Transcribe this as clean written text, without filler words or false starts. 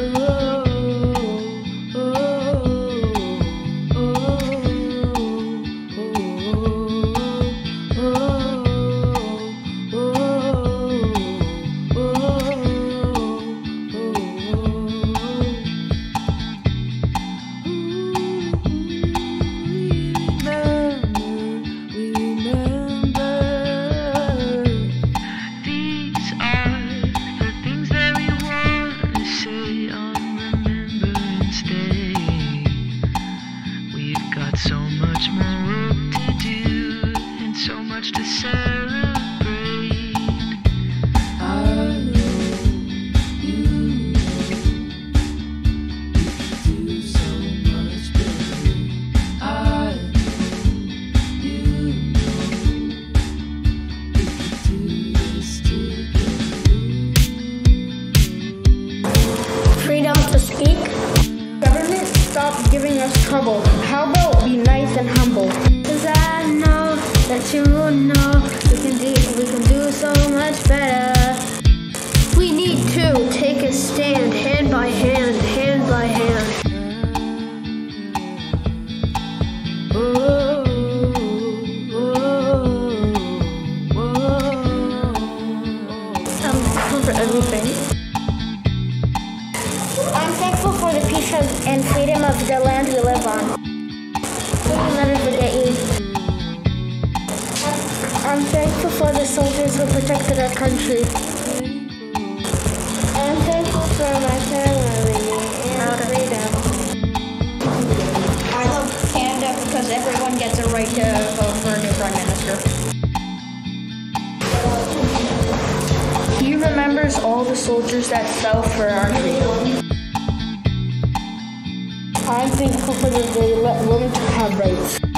Trouble. How about be nice and humble? 'Cause I know that you know we can do so much better. We need to take a stand, hand by hand, hand by hand. I'm thankful for everything. I'm thankful for the peace and freedom of the land we live on. We'll never forget you. I'm thankful for the soldiers who protected our country. I'm thankful for my family and freedom. I love Canada because everyone gets a right to vote for a new Prime Minister. He remembers all the soldiers that fell for our country. I'm thankful for that they let women have rights.